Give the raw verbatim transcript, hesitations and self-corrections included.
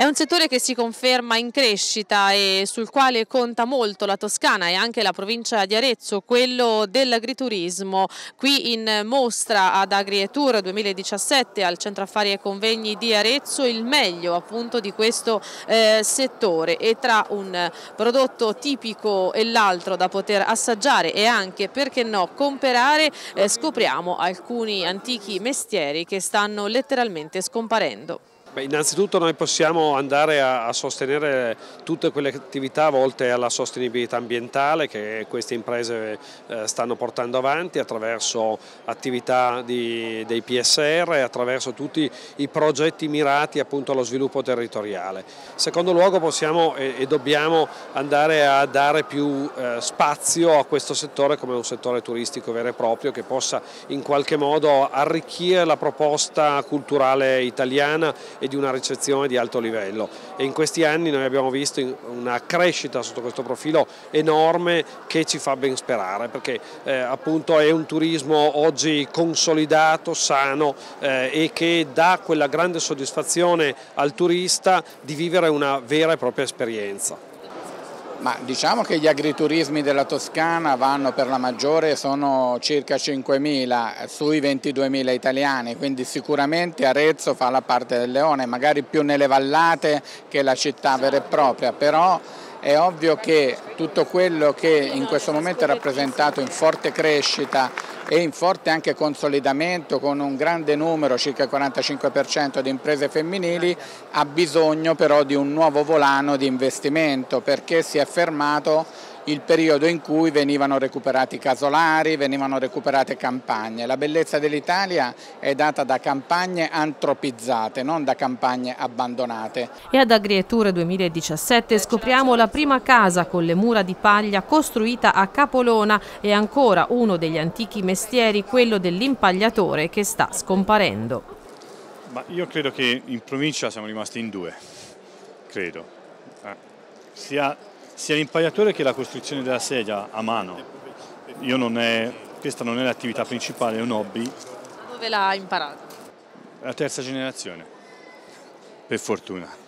un settore che si conferma in crescita e sul quale conta molto la Toscana e anche la provincia di Arezzo, quello dell'agriturismo. Qui in mostra ad AgriEtour duemiladiciassette al Centro Affari e Convegni di Arezzo il meglio appunto di questo eh, settore, e tra un prodotto tipico e l'altro da poter assaggiare e anche, perché no, comprare, eh, scopriamo alcuni antichi mestieri che stanno letteralmente scomparendo. Beh, innanzitutto noi possiamo andare a, a sostenere tutte quelle attività volte alla sostenibilità ambientale che queste imprese eh, stanno portando avanti attraverso attività di, dei P S R e attraverso tutti i progetti mirati appunto allo sviluppo territoriale. In secondo luogo possiamo e, e dobbiamo andare a dare più eh, spazio a questo settore come un settore turistico vero e proprio che possa in qualche modo arricchire la proposta culturale italiana e di una ricezione di alto livello, e in questi anni noi abbiamo visto una crescita sotto questo profilo enorme che ci fa ben sperare, perché eh, appunto è un turismo oggi consolidato, sano eh, e che dà quella grande soddisfazione al turista di vivere una vera e propria esperienza. Ma diciamo che gli agriturismi della Toscana vanno per la maggiore, sono circa cinquemila sui ventiduemila italiani, quindi sicuramente Arezzo fa la parte del leone, magari più nelle vallate che la città vera e propria, però è ovvio che tutto quello che in questo momento è rappresentato in forte crescita e in forte anche consolidamento con un grande numero, circa il quarantacinque per cento di imprese femminili, ha bisogno però di un nuovo volano di investimento, perché si è fermato il periodo in cui venivano recuperati casolari, venivano recuperate campagne. La bellezza dell'Italia è data da campagne antropizzate, non da campagne abbandonate. E ad AgriEtour duemiladiciassette scopriamo la prima casa con le mura di paglia costruita a Capolona e ancora uno degli antichi mestieri, quello dell'impagliatore, che sta scomparendo. Ma io credo che in provincia siamo rimasti in due, credo. Eh. Sia sia l'impagliatore che la costruzione della sedia a mano. Io non è, questa non è l'attività principale, è un hobby. Dove l'ha imparato? La terza generazione, per fortuna.